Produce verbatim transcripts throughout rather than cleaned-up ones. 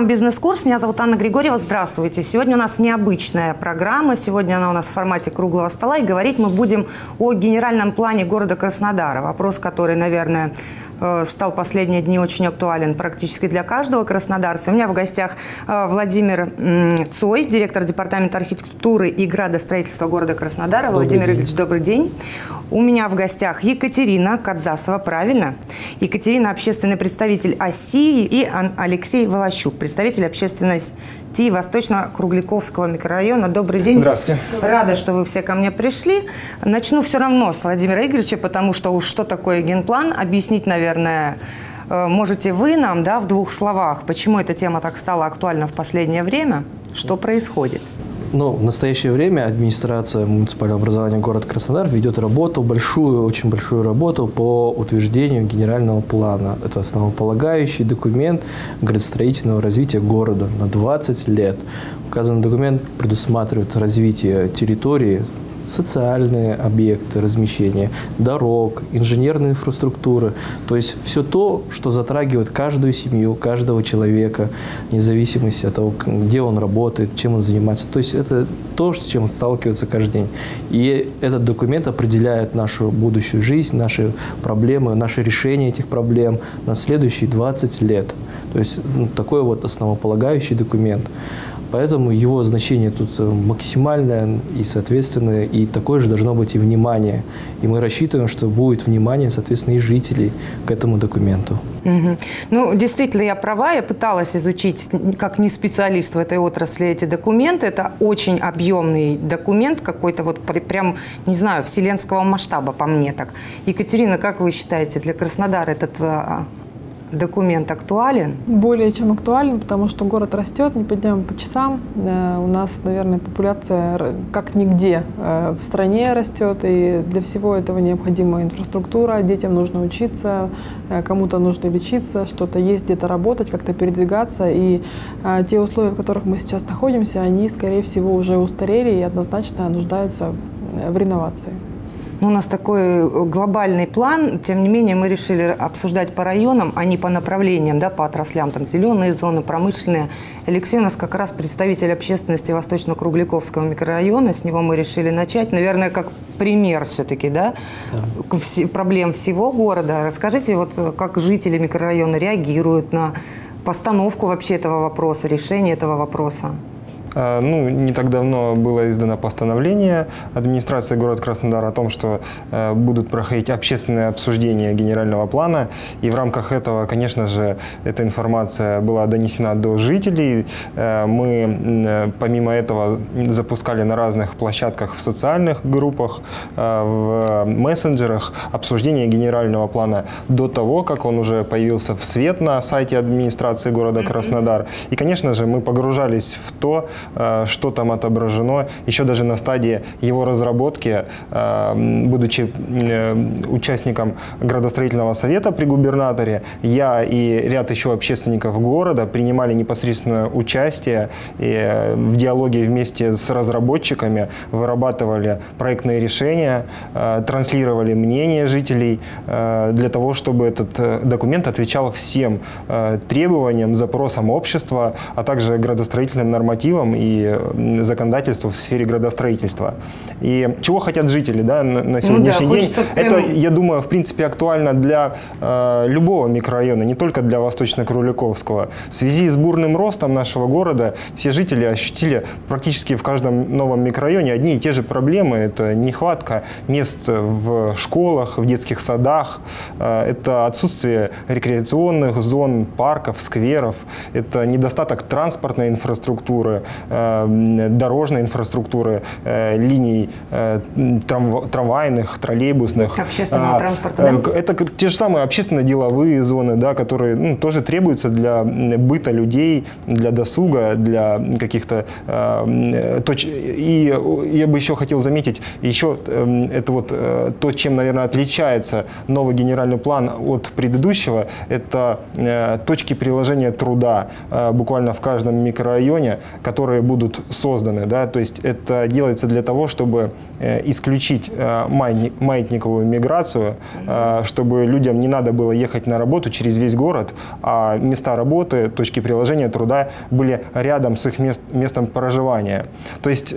программа «Бизнес-курс». Меня зовут Анна Григорьева. Здравствуйте. Сегодня у нас необычная программа. Сегодня она у нас в формате круглого стола. И говорить мы будем о генеральном плане города Краснодара. Вопрос, который, наверное, стал последние дни очень актуален практически для каждого краснодарца. У меня в гостях Владимир Цой, директор департамента архитектуры и градостроительства города Краснодара. Добрый Владимир день. Игоревич, добрый день. У меня в гостях Екатерина Кадзасова, правильно? Екатерина – общественный представитель ОСИ, и Алексей Волощук, представитель общественности Восточно-Кругляковского микрорайона. Добрый день. Здравствуйте. Рада, что вы все ко мне пришли. Начну все равно с Владимира Игоревича, потому что уж что такое генплан, объяснить, наверное, можете вы нам, да, в двух словах, почему эта тема так стала актуальна в последнее время, что происходит? Ну, в настоящее время администрация муниципального образования города Краснодар ведет работу, большую, очень большую работу по утверждению генерального плана. Это основополагающий документ градостроительного развития города на двадцать лет. Указанный документ предусматривает развитие территории, социальные объекты размещения, дорог, инженерной инфраструктуры. То есть все то, что затрагивает каждую семью, каждого человека, вне зависимости от того, где он работает, чем он занимается. То есть это то, с чем он сталкивается каждый день. И этот документ определяет нашу будущую жизнь, наши проблемы, наше решение этих проблем на следующие двадцать лет. То есть ну, такой вот основополагающий документ. Поэтому его значение тут максимальное и, соответственно, и такое же должно быть и внимание. И мы рассчитываем, что будет внимание, соответственно, и жителей к этому документу. Угу. Ну, действительно, я права. Я пыталась изучить, как не специалист в этой отрасли, эти документы. Это очень объемный документ, какой-то вот прям, не знаю, вселенского масштаба, по мне так. Екатерина, как вы считаете, для Краснодара этот документ актуален? Более чем актуален, потому что город растет не по дням, а по часам. У нас, наверное, популяция как нигде в стране растет, и для всего этого необходима инфраструктура. Детям нужно учиться, кому-то нужно лечиться, что-то есть, где-то работать, как-то передвигаться. И те условия, в которых мы сейчас находимся, они, скорее всего, уже устарели и однозначно нуждаются в реновации. У нас такой глобальный план, тем не менее мы решили обсуждать по районам, а не по направлениям, да, по отраслям, там зеленые зоны, промышленные. Алексей у нас как раз представитель общественности Восточно-Кругляковского микрорайона, с него мы решили начать, наверное, как пример все-таки, да, да. проблем всего города. Расскажите, вот как жители микрорайона реагируют на постановку вообще этого вопроса, решение этого вопроса? Ну, не так давно было издано постановление администрации города Краснодар о том, что э, будут проходить общественные обсуждения генерального плана. И в рамках этого, конечно же, эта информация была донесена до жителей. Э, мы, э, помимо этого, запускали на разных площадках в социальных группах, э, в мессенджерах обсуждение генерального плана до того, как он уже появился в свет на сайте администрации города Краснодар. И, конечно же, мы погружались в то, что там отображено, еще даже на стадии его разработки, будучи участником градостроительного совета при губернаторе, я и ряд еще общественников города принимали непосредственное участие и в диалоге вместе с разработчиками, вырабатывали проектные решения, транслировали мнение жителей для того, чтобы этот документ отвечал всем требованиям, запросам общества, а также градостроительным нормативам и законодательству в сфере градостроительства. И чего хотят жители, да, на сегодняшний ну, да, день? Это, я думаю, в принципе, актуально для э, любого микрорайона, не только для Восточно-Кругляковского. В связи с бурным ростом нашего города все жители ощутили практически в каждом новом микрорайоне одни и те же проблемы. Это нехватка мест в школах, в детских садах, э, это отсутствие рекреационных зон, парков, скверов, это недостаток транспортной инфраструктуры, дорожной инфраструктуры, линий трамвайных, троллейбусных. Общественного а, транспорта, да? Это те же самые общественно-деловые зоны, да, которые ну, тоже требуются для быта людей, для досуга, для каких-то э, точ... И я бы еще хотел заметить, еще э, это вот э, то, чем, наверное, отличается новый генеральный план от предыдущего, это э, точки приложения труда э, буквально в каждом микрорайоне, которые которые будут созданы, да, то есть это делается для того, чтобы исключить маятниковую миграцию, чтобы людям не надо было ехать на работу через весь город, а места работы, точки приложения труда были рядом с их мест, местом проживания. То есть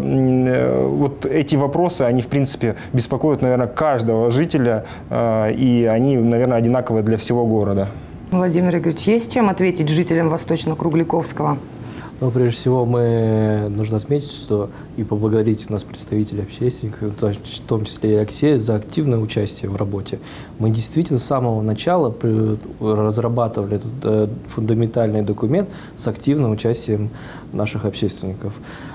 вот эти вопросы, они в принципе беспокоят, наверное, каждого жителя, и они, наверное, одинаковые для всего города. Владимир Игоревич, есть чем ответить жителям Восточно-Кругликовского? Ну, прежде всего, мы нужно отметить, что и поблагодарить у нас представителей общественников, в том числе и Алексея, за активное участие в работе. Мы действительно с самого начала разрабатывали этот фундаментальный документ с активным участием наших общественников.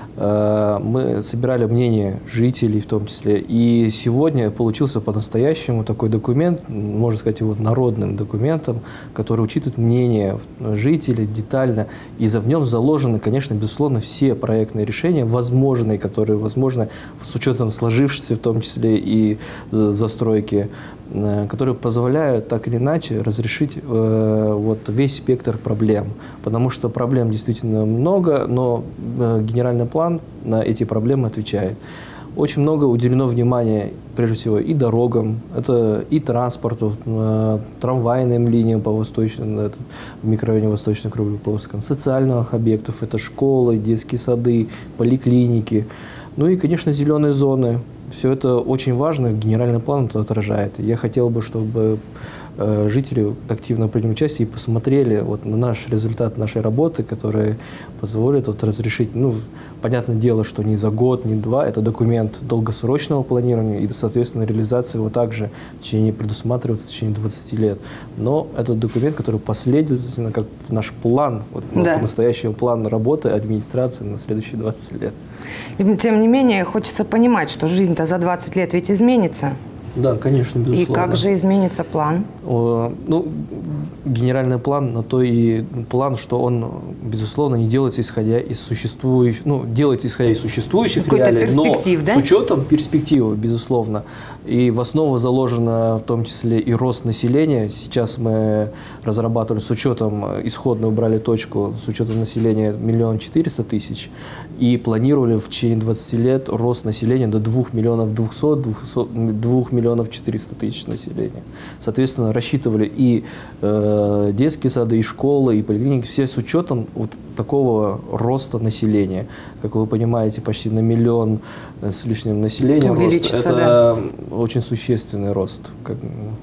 Мы собирали мнение жителей в том числе. И сегодня получился по-настоящему такой документ, можно сказать, его народным документом, который учитывает мнение жителей детально. И в нем заложены, конечно, безусловно, все проектные решения, возможные, которые возможны с учетом сложившейся, в том числе и застройки, которые позволяют так или иначе разрешить э, вот весь спектр проблем. Потому что проблем действительно много, но э, генеральный план на эти проблемы отвечает. Очень много уделено внимания, прежде всего, и дорогам, это и транспорту, э, трамвайным линиям по восточному, это, в микрорайоне Восточно-Кругликовском, социальных объектов, это школы, детские сады, поликлиники, ну и, конечно, зеленые зоны. Все это очень важно, генеральный план это отражает. Я хотел бы, чтобы э, жители активно приняли участие и посмотрели вот на наш результат нашей работы, который позволит вот разрешить, ну, понятное дело, что не за год, не два, это документ долгосрочного планирования, и, соответственно, реализация его также в течение, предусматривается в течение двадцати лет. Но это документ, который последовательно, как наш план, вот, да. По-настоящему план работы администрации на следующие двадцать лет. И, тем не менее, хочется понимать, что жизнь-то за двадцать лет ведь изменится. Да, конечно, безусловно. И как же изменится план? О, ну, генеральный план на то и план, что он, безусловно, не делается исходя из существующих, ну, делается исходя из существующих реалий, но да? с учетом перспективы, безусловно. И в основу заложено в том числе и рост населения. Сейчас мы разрабатывали с учетом, исходно убрали точку, с учетом населения миллион четыреста тысяч, и планировали в течение двадцати лет рост населения до двух миллионов двухсот, двух миллионов четырёхсот тысяч населения. Соответственно, рассчитывали и э, детские сады, и школы, и поликлиники, все с учетом вот такого роста населения. Как вы понимаете, почти на миллион с лишним населения рост. Это да. очень существенный рост. Как,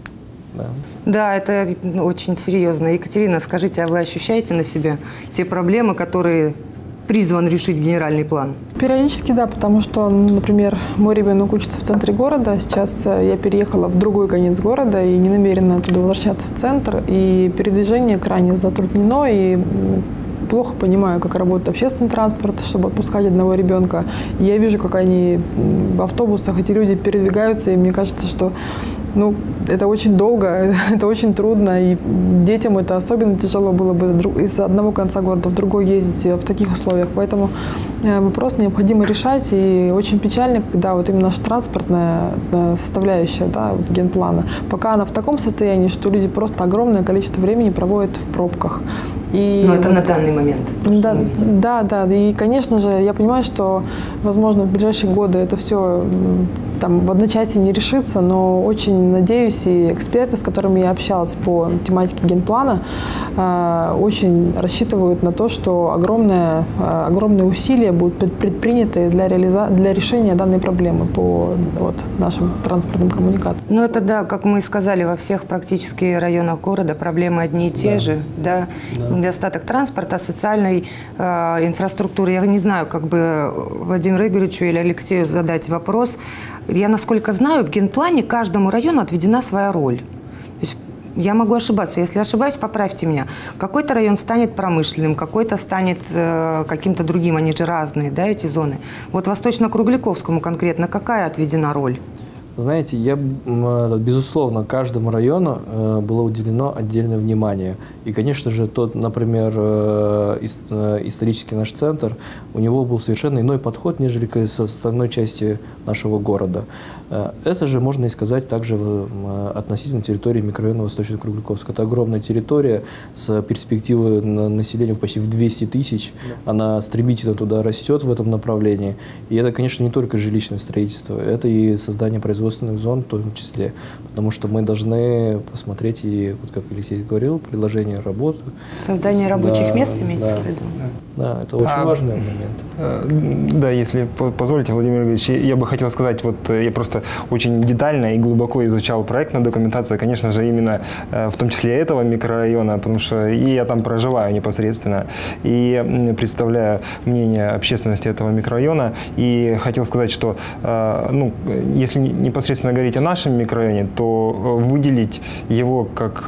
да. да, это очень серьезно. Екатерина, скажите, а вы ощущаете на себе те проблемы, которые призван решить генеральный план? Периодически да, потому что, например, мой ребенок учится в центре города, сейчас я переехала в другой конец города и не намерена оттуда возвращаться в центр, и передвижение крайне затруднено, и плохо понимаю, как работает общественный транспорт, чтобы отпускать одного ребенка. И я вижу, как они в автобусах, эти люди передвигаются, и мне кажется, что ну, это очень долго, это очень трудно, и детям это особенно тяжело было бы из одного конца города в другой ездить в таких условиях. Поэтому вопрос необходимо решать, и очень печально, когда вот именно наша транспортная составляющая, да, вот генплана, пока она в таком состоянии, что люди просто огромное количество времени проводят в пробках. И Но это на данный момент. Да, да, да. И, конечно же, я понимаю, что, возможно, в ближайшие годы это все там в одночасье не решится, но очень надеюсь, и эксперты, с которыми я общалась по тематике генплана, очень рассчитывают на то, что огромное, огромные усилия будут предприняты для, реализа... для решения данной проблемы по вот, нашим транспортным коммуникациям. Ну это да, как мы и сказали, во всех практически районах города проблемы одни и те да. же. Да? Да. Недостаток транспорта, социальной э, инфраструктуры. Я не знаю, как бы Владимиру Игоревичу или Алексею задать вопрос. Я, насколько знаю, в генплане каждому району отведена своя роль. То есть я могу ошибаться. Если ошибаюсь, поправьте меня. Какой-то район станет промышленным, какой-то станет э, каким-то другим. Они же разные, да, эти зоны. Вот Восточно-Кругликовскому конкретно какая отведена роль? Знаете, я, безусловно, каждому району было уделено отдельное внимание. И, конечно же, тот, например, исторический наш центр, у него был совершенно иной подход, нежели к остальной части нашего города. Это же можно и сказать также относительно территории микрорайона Восточно-Кругляковского. Это огромная территория с перспективой населения почти в двести тысяч. Да. Она стремительно туда растет в этом направлении. И это, конечно, не только жилищное строительство, это и создание производственных зон в том числе. Потому что мы должны посмотреть и, вот как Алексей говорил, предложение работы. Создание рабочих да, мест имеется да, в виду? Да, это очень а, важный момент. Да, если позволите, Владимир Ильич, я бы хотел сказать, вот я просто очень детально и глубоко изучал проектную документацию, конечно же, именно в том числе этого микрорайона, потому что и я там проживаю непосредственно, и представляю мнение общественности этого микрорайона, и хотел сказать, что, ну, если непосредственно говорить о нашем микрорайоне, то выделить его как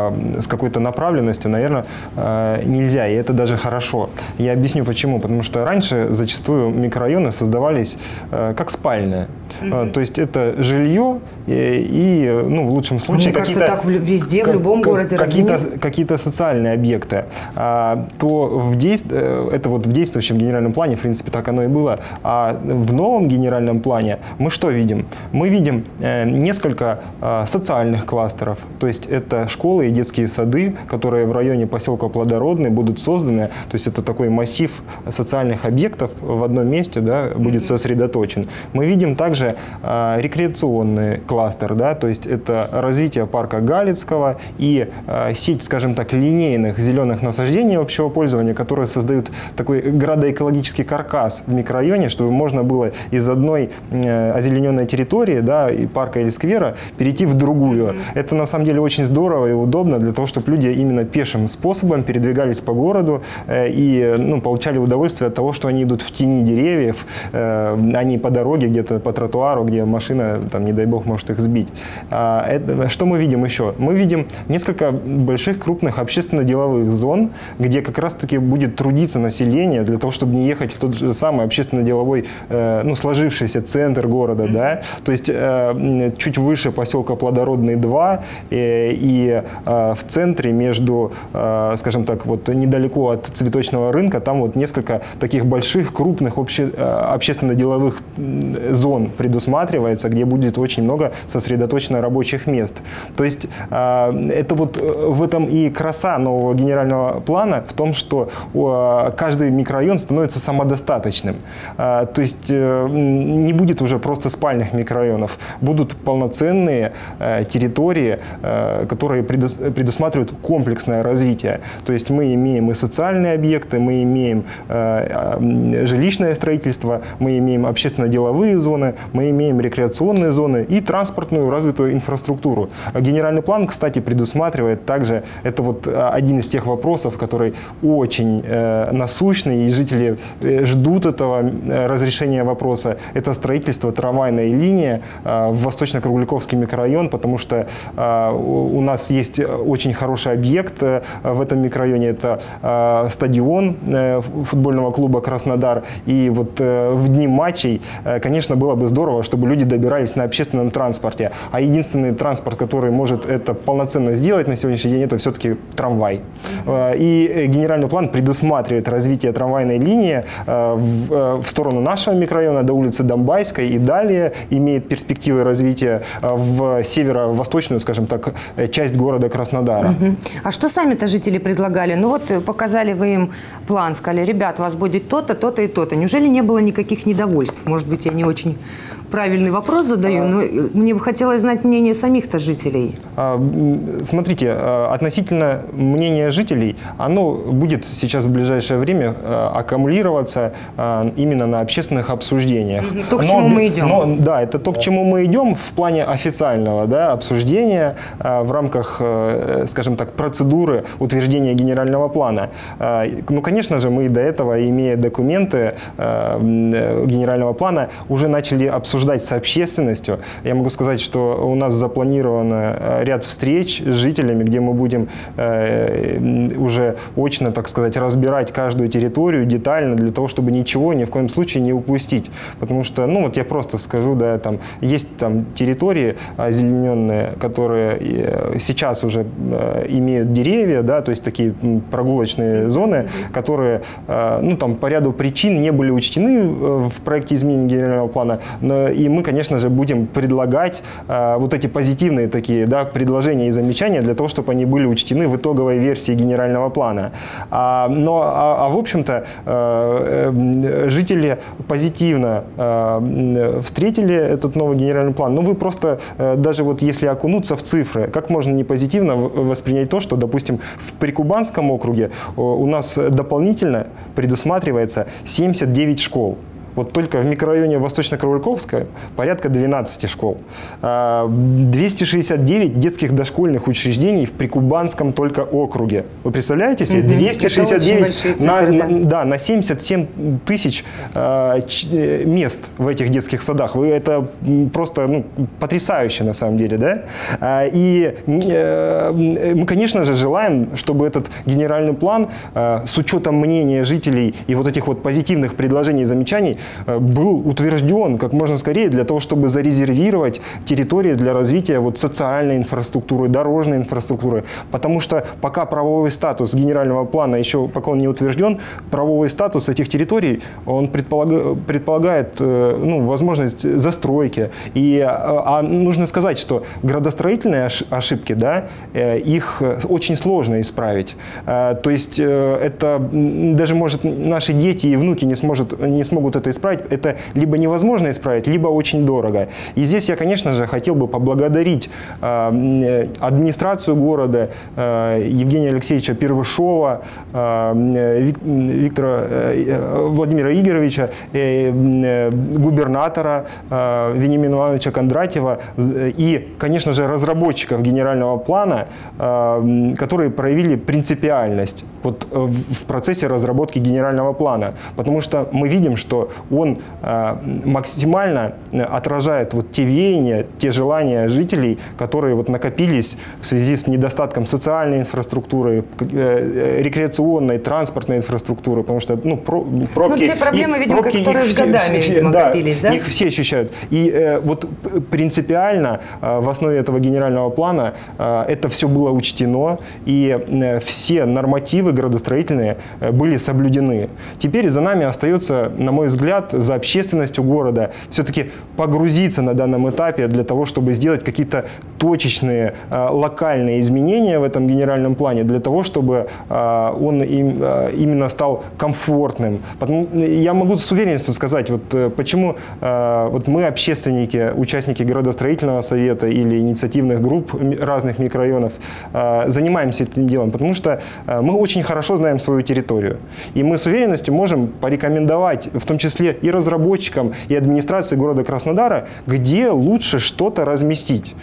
с какой-то направленностью, наверное, нельзя, и это даже хорошо. Я объясню почему. Потому что раньше зачастую микрорайоны создавались как спальные. Mm-hmm. То есть это жилье и, и ну, в лучшем случае... Мне кажется, так везде, в любом как, городе какие-то, какие-то социальные объекты. А, то в действ... это вот в действующем генеральном плане, в принципе, так оно и было. А в новом генеральном плане мы что видим? Мы видим э, несколько э, социальных кластеров. То есть это школы и детские сады, которые в районе поселка Плодородный будут созданы. То есть это такой массив социальных объектов в одном месте, да, будет сосредоточен. Мы видим также э, рекреационный кластер, да, то есть это развитие парка Галицкого и э, сеть, скажем так, линейных зеленых насаждений общего пользования, которые создают такой градоэкологический каркас в микрорайоне, чтобы можно было из одной э, озелененной территории, да, и парка или сквера перейти в другую. Mm-hmm. Это на самом деле очень здорово и удобно для того, чтобы люди именно пешим способом передвигались по городу э, и ну, получали удовольствие от того, что они идут в тени деревьев, э, а не по дороге, где-то по тротуару, где машина, там, не дай бог, может их сбить. А, это, что мы видим еще? Мы видим несколько больших, крупных общественно-деловых зон, где как раз-таки будет трудиться население для того, чтобы не ехать в тот же самый общественно-деловой, э, ну, сложившийся центр города, да? То есть э, чуть выше поселка Плодородный два э, и э, в центре между, э, скажем так, вот недалеко от цветочного рынка, там вот несколько таких больших, крупных обще, общественно-деловых зон предусматривается, где будет очень много сосредоточено рабочих мест. То есть э, это вот в этом и краса нового генерального плана, в том, что э, каждый микрорайон становится самодостаточным. Э, то есть э, не будет уже просто спальных микрорайонов, будут полноценные э, территории, э, которые предус, предусматривают комплексное развитие. То есть мы имеем и социальные объекты, мы имеем э, э, жилищное строительство, мы имеем общественно-деловые зоны, мы имеем рекреационные зоны и транспортную развитую инфраструктуру. Генеральный план, кстати, предусматривает также, это вот один из тех вопросов, который очень э, насущный, и жители ждут этого разрешения вопроса. Это строительство трамвайной линии э, в Восточно-Кругляковский микрорайон, потому что э, у нас есть очень хороший объект э, в этом микрорайоне, это э, стадион э, футбольного клуба «Краснодар», и вот э, в дни матчей, э, конечно, было бы здорово, чтобы люди добирались на общественном транспорте, а единственный транспорт, который может это полноценно сделать на сегодняшний день, это все-таки трамвай. Mm-hmm. И генеральный план предусматривает развитие трамвайной линии в, в сторону нашего микрорайона до улицы Донбайской и далее имеет перспективы развития в северо-восточную, скажем так, часть города Краснодара. Mm-hmm. А что сами-то жители предлагали? Ну вот показали вы им план, сказали, ребят, у вас будет то-то, то-то и то-то. Неужели не было никаких недовольств? Может быть, я не очень правильный вопрос задаю, но мне бы хотелось знать мнение самих-то жителей. Смотрите, относительно мнения жителей, оно будет сейчас в ближайшее время аккумулироваться именно на общественных обсуждениях. То, к но, чему мы идем. Но, да, это то, к чему мы идем в плане официального, да, обсуждения в рамках, скажем так, процедуры утверждения генерального плана. Ну, конечно же, мы до этого, имея документы генерального плана, уже начали обсуждать с общественностью. Я могу сказать, что у нас запланирован ряд встреч с жителями, где мы будем э, уже очно, так сказать, разбирать каждую территорию детально, для того, чтобы ничего ни в коем случае не упустить. Потому что, ну вот я просто скажу, да, там есть там территории озелененные, которые сейчас уже э, имеют деревья, да, то есть такие прогулочные зоны, которые, э, ну там по ряду причин не были учтены в проекте изменения генерального плана, но и мы, конечно же, будем предлагать вот эти позитивные такие, да, предложения и замечания для того, чтобы они были учтены в итоговой версии генерального плана. А, но, а, а в общем-то, жители позитивно встретили этот новый генеральный план. Ну, вы просто, даже вот если окунуться в цифры, как можно не позитивно воспринять то, что, допустим, в Прикубанском округе у нас дополнительно предусматривается семьдесят девять школ. Вот только в микрорайоне Восточно-Кругляковское порядка двенадцати школ. двести шестьдесят девять детских дошкольных учреждений в Прикубанском только округе. Вы представляете себе? двести шестьдесят девять цифры, на, да. На, да, на семьдесят семь тысяч э, мест в этих детских садах. Вы, это просто ну, потрясающе на самом деле. Да? И э, мы, конечно же, желаем, чтобы этот генеральный план э, с учетом мнения жителей и вот этих вот позитивных предложений и замечаний был утвержден как можно скорее для того, чтобы зарезервировать территории для развития вот социальной инфраструктуры, дорожной инфраструктуры. Потому что пока правовой статус генерального плана еще, пока он не утвержден, правовой статус этих территорий, он предполагает, предполагает ну, возможность застройки. И а, нужно сказать, что градостроительные ошибки, да, их очень сложно исправить. То есть это даже, может, наши дети и внуки не, сможет, не смогут это исправить, это либо невозможно исправить, либо очень дорого. И здесь я, конечно же, хотел бы поблагодарить э, администрацию города, э, Евгения Алексеевича Первышова, э, Виктора э, Владимира Игоревича, э, э, губернатора э, Вениамина Ивановича Кондратьева и, конечно же, разработчиков генерального плана, э, которые проявили принципиальность вот, э, в процессе разработки генерального плана. Потому что мы видим, что он э, максимально отражает вот те веяния, те желания жителей, которые вот накопились в связи с недостатком социальной инфраструктуры, э, рекреационной, транспортной инфраструктуры, потому что ну, про, пробки... Ну, те проблемы, видимо, пробки, которые с годами, все, видимо, да, копились, да? Их все ощущают. И э, вот принципиально э, в основе этого генерального плана э, это все было учтено, и э, все нормативы градостроительные э, были соблюдены. Теперь за нами остается, на мой взгляд, за общественностью города все-таки погрузиться на данном этапе для того, чтобы сделать какие-то точечные, э, локальные изменения в этом генеральном плане, для того, чтобы э, он им, э, именно стал комфортным. Потому, я могу с уверенностью сказать, вот, э, почему э, вот мы, общественники, участники градостроительного совета или инициативных групп разных микрорайонов, э, занимаемся этим делом, потому что э, мы очень хорошо знаем свою территорию. И мы с уверенностью можем порекомендовать, в том числе и разработчикам, и администрации города Краснодара, где лучше что-то разместить.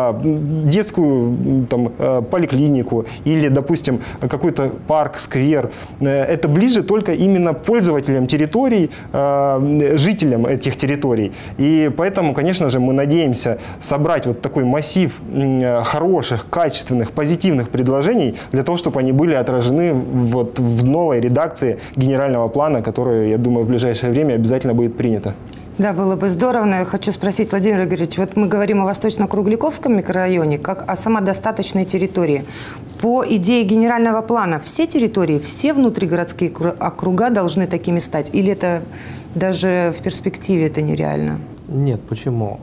Детскую там, поликлинику или, допустим, какой-то парк, сквер. Это ближе только именно пользователям территорий, жителям этих территорий. И поэтому, конечно же, мы надеемся собрать вот такой массив хороших, качественных, позитивных предложений для того, чтобы они были отражены вот в новой редакции генерального плана, которая, я думаю, в ближайшее время обязательно будет принята. Да, было бы здорово. Но я хочу спросить, Владимир Игоревич, вот мы говорим о Восточно-Кругляковском микрорайоне как о самодостаточной территории. По идее генерального плана все территории, все внутригородские округа должны такими стать? Или это даже в перспективе это нереально? Нет, почему?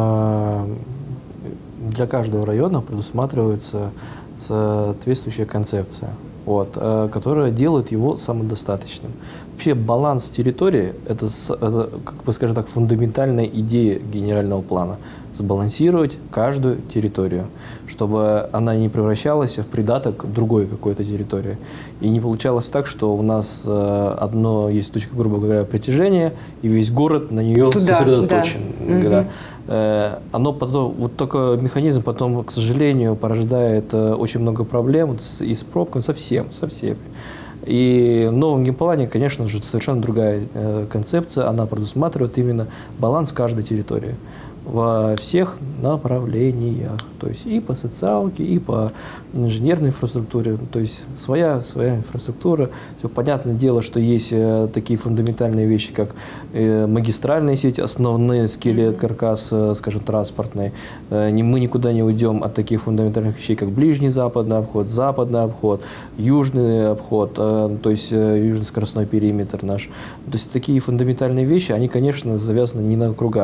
Для каждого района предусматривается соответствующая концепция, вот, которая делает его самодостаточным. Вообще баланс территории – это, это, как бы, скажем так, фундаментальная идея генерального плана. Сбалансировать каждую территорию, чтобы она не превращалась в придаток другой какой-то территории. И не получалось так, что у нас э, одно есть точка, грубо говоря, притяжения, и весь город на нее Туда, сосредоточен. Да. Да. Э, оно потом, вот такой механизм потом, к сожалению, порождает э, очень много проблем с, и с пробками, совсем, со всеми. И в новом генплане, конечно же, совершенно другая э, концепция, она предусматривает именно баланс каждой территории во всех направлениях, то есть и по социалке, и по инженерной инфраструктуре, то есть своя, своя инфраструктура. Все понятное дело, что есть э, такие фундаментальные вещи, как э, магистральные сети, основные скелет, каркас, э, скажем, транспортный. Э, не, мы никуда не уйдем от таких фундаментальных вещей, как ближний западный обход, западный обход, южный обход, э, то есть э, южный скоростной периметр наш. То есть такие фундаментальные вещи, они, конечно, завязаны не на округа,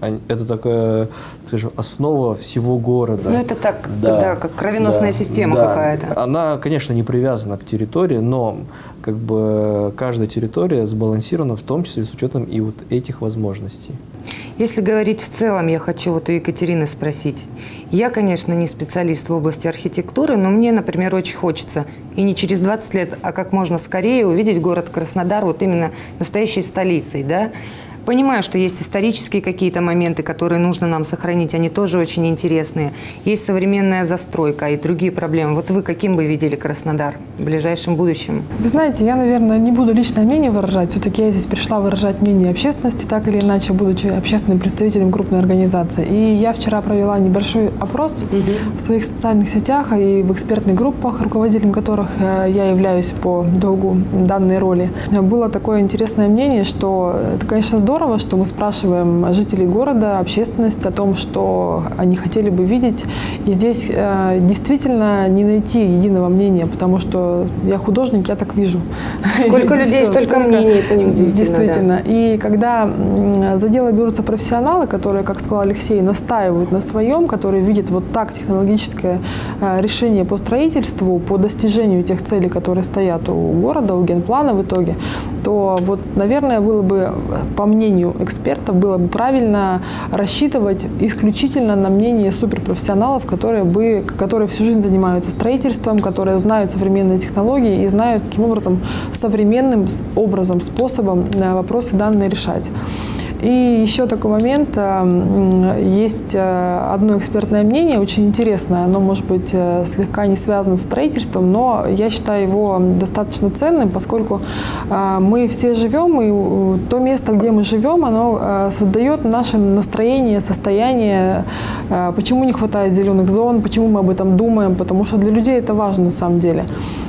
это такая, скажем, основа всего города. Ну, это так, да, да, как кровеносная да, система да. какая-то. Она, конечно, не привязана к территории, но как бы каждая территория сбалансирована, в том числе с учетом и вот этих возможностей. Если говорить в целом, я хочу вот у Екатерины спросить. Я, конечно, не специалист в области архитектуры, но мне, например, очень хочется, и не через двадцать лет, а как можно скорее увидеть город Краснодар вот именно настоящей столицей, да? Понимаю, что есть исторические какие-то моменты, которые нужно нам сохранить, они тоже очень интересные. Есть современная застройка и другие проблемы. Вот вы каким бы видели Краснодар в ближайшем будущем? Вы знаете, я, наверное, не буду личное мнение выражать. Все-таки я здесь пришла выражать мнение общественности, так или иначе, будучи общественным представителем крупной организации. И я вчера провела небольшой опрос mm-hmm. в своих социальных сетях и в экспертных группах, руководителем которых я являюсь по долгу данной роли. Было такое интересное мнение, что это, конечно, здорово, Здорово, что мы спрашиваем жителей города, общественность о том, что они хотели бы видеть. И здесь э, действительно не найти единого мнения, потому что я художник, я так вижу. Сколько людей, столько мнений, это неудивительно. Действительно. И когда за дело берутся профессионалы, которые, как сказал Алексей, настаивают на своем, которые видят вот так технологическое решение по строительству, по достижению тех целей, которые стоят у города, у генплана в итоге, то вот, наверное, было бы, по мнению экспертов, было бы правильно рассчитывать исключительно на мнение суперпрофессионалов, которые, бы, которые всю жизнь занимаются строительством, которые знают современные технологии и знают, каким образом, современным образом, способом вопросы данные решать. И еще такой момент. Есть одно экспертное мнение, очень интересное. Оно, может быть, слегка не связано с строительством, но я считаю его достаточно ценным, поскольку мы все живем, и то место, где мы живем, оно создает наше настроение, состояние. Почему не хватает зеленых зон, почему мы об этом думаем, потому что для людей это важно на самом деле.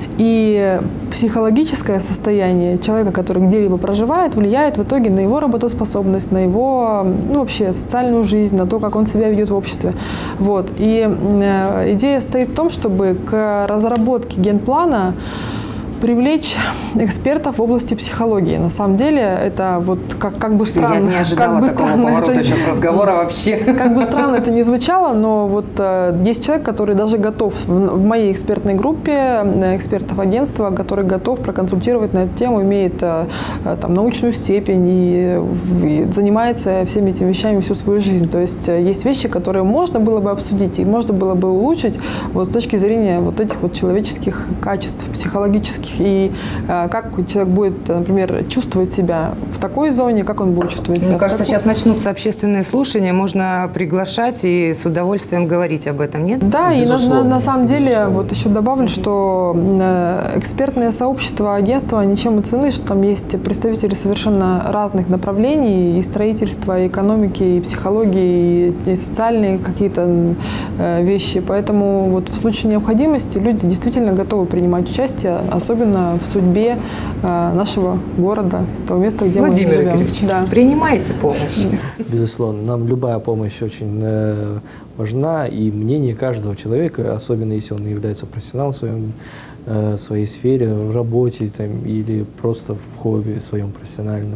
И психологическое состояние человека, который где-либо проживает, влияет в итоге на его работоспособность, на его, ну, вообще социальную жизнь, на то, как он себя ведет в обществе. Вот. И идея стоит в том, чтобы к разработке генплана привлечь экспертов в области психологии. На самом деле это вот как, как бы странно. Я не ожидала как бы такого странно поворота это, сейчас разговора вообще. Как бы странно это не звучало, но вот э, есть человек, который даже готов в, в моей экспертной группе экспертов агентства, который готов проконсультировать на эту тему, имеет э, там, научную степень и, и занимается всеми этими вещами всю свою жизнь. То есть э, есть вещи, которые можно было бы обсудить и можно было бы улучшить вот, с точки зрения вот этих вот человеческих качеств, психологических. И э, как человек будет, например, чувствовать себя в такой зоне, как он будет чувствовать себя. Мне кажется, такой... сейчас начнутся общественные слушания, можно приглашать и с удовольствием говорить об этом, нет? Да, безусловно, и на, на, на самом деле, безусловно. Вот еще добавлю, что э, экспертное сообщество, агентства, они чем и ценны, что там есть представители совершенно разных направлений, и строительства, и экономики, и психологии, и, и социальные какие-то э, вещи. Поэтому вот в случае необходимости люди действительно готовы принимать участие, особенно в судьбе э, нашего города, того места, где Владимир мы живем. Игоревич, Да. принимайте помощь. Безусловно, нам любая помощь очень э, важна, и мнение каждого человека, особенно если он является профессионалом в своем, э, своей сфере, в работе там, или просто в хобби своем профессиональном.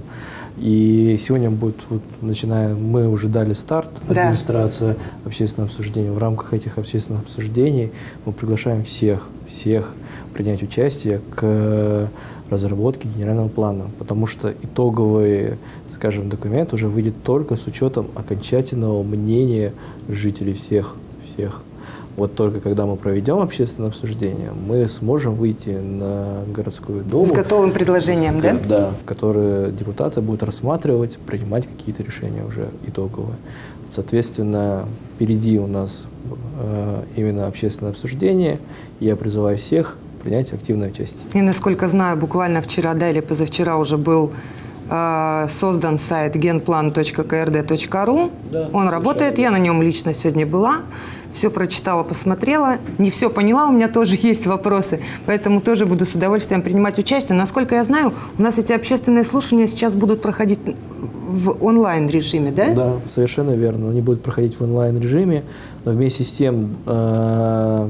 И сегодня будет, вот, начиная, мы уже дали старт, да. администрация общественного обсуждения. В рамках этих общественных обсуждений мы приглашаем всех, всех принять участие к разработке генерального плана, потому что итоговый, скажем, документ уже выйдет только с учетом окончательного мнения жителей всех, всех. Вот только когда мы проведем общественное обсуждение, мы сможем выйти на городскую думу. С готовым предложением, с, да? Да, которые депутаты будут рассматривать, принимать какие-то решения уже итоговые. Соответственно, впереди у нас э, именно общественное обсуждение. Я призываю всех принять активное участие. И, насколько знаю, буквально вчера, да, или позавчера уже был э, создан сайт генплан точка ка эр дэ точка ру. Да, он работает, я на нем лично сегодня была. Все прочитала, посмотрела. Не все поняла, у меня тоже есть вопросы. Поэтому тоже буду с удовольствием принимать участие. Насколько я знаю, у нас эти общественные слушания сейчас будут проходить в онлайн-режиме, да? Да, совершенно верно. Они будут проходить в онлайн-режиме, но вместе с тем э,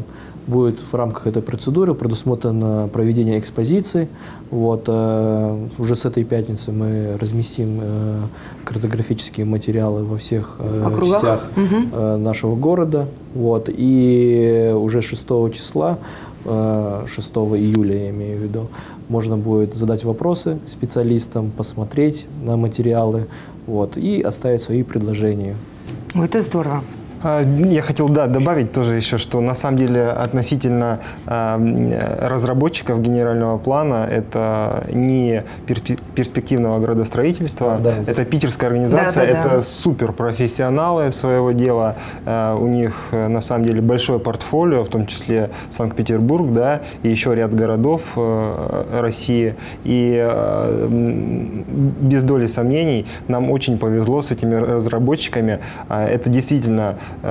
будет в рамках этой процедуры предусмотрено проведение экспозиции. Вот, э, уже с этой пятницы мы разместим э, картографические материалы во всех э, частях угу. э, нашего города. Вот, и уже шестого числа, э, шестого июля я имею в виду, можно будет задать вопросы специалистам, посмотреть на материалы, вот, и оставить свои предложения. Ой, это здорово. Я хотел, да, добавить тоже еще, что на самом деле относительно э, разработчиков генерального плана это не перспективного градостроительства, да, это питерская организация, да, да, это да. суперпрофессионалы своего дела, э, у них на самом деле большое портфолио, в том числе Санкт-Петербург, да, и еще ряд городов э, России, и э, без доли сомнений нам очень повезло с этими разработчиками, это действительно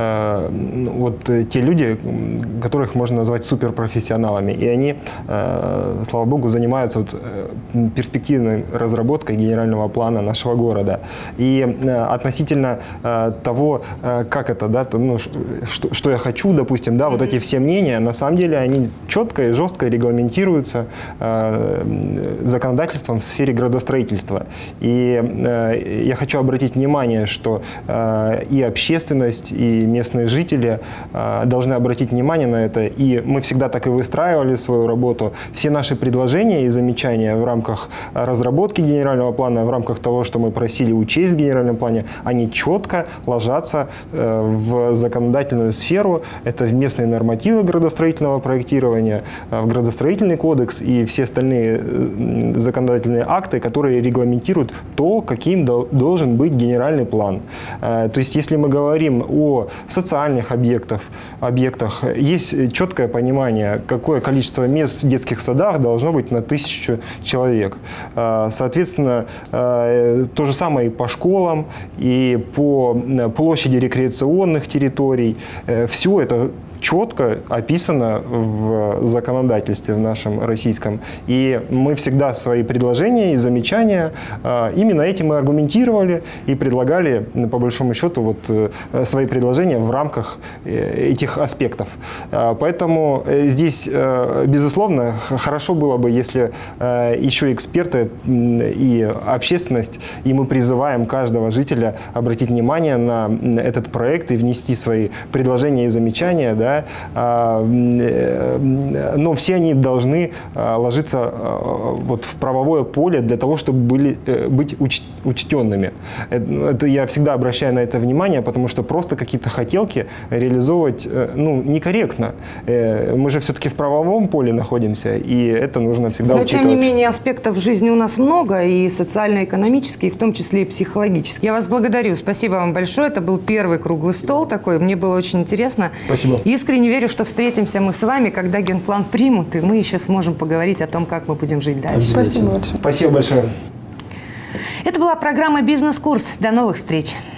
вот те люди, которых можно назвать суперпрофессионалами. И они, слава богу, занимаются вот перспективной разработкой генерального плана нашего города. И относительно того, как это, да, то, ну, что, что я хочу, допустим, да, вот эти все мнения, на самом деле они четко и жестко регламентируются законодательством в сфере градостроительства. И я хочу обратить внимание, что и общественность, и и местные жители э, должны обратить внимание на это. И мы всегда так и выстраивали свою работу. Все наши предложения и замечания в рамках разработки генерального плана, в рамках того, что мы просили учесть в генеральном плане, они четко ложатся э, в законодательную сферу. Это в местные нормативы градостроительного проектирования, э, в градостроительный кодекс и все остальные э, законодательные акты, которые регламентируют то, каким дол должен быть генеральный план. Э, то есть, если мы говорим о социальных объектах, объектах, есть четкое понимание, какое количество мест в детских садах должно быть на тысячу человек. Соответственно, то же самое и по школам, и по площади рекреационных территорий. Все это четко описано в законодательстве в нашем российском. И мы всегда свои предложения и замечания именно этим и аргументировали и предлагали, по большому счету, вот свои предложения в рамках этих аспектов. Поэтому здесь, безусловно, хорошо было бы, если еще эксперты и общественность, и мы призываем каждого жителя обратить внимание на этот проект и внести свои предложения и замечания, да, но все они должны ложиться вот в правовое поле для того, чтобы были, быть учтенными. Это я всегда обращаю на это внимание, потому что просто какие-то хотелки реализовывать, ну, некорректно. Мы же все-таки в правовом поле находимся, и это нужно всегда но, учитывать. Но, тем не менее, аспектов жизни у нас много, и социально-экономические, и в том числе и психологические. Я вас благодарю. Спасибо вам большое. Это был первый круглый стол такой. Мне было очень интересно. Спасибо. Искренне верю, что встретимся мы с вами, когда генплан примут, и мы еще сможем поговорить о том, как мы будем жить дальше. Спасибо большое. Спасибо большое. Это была программа «Бизнес-курс». До новых встреч.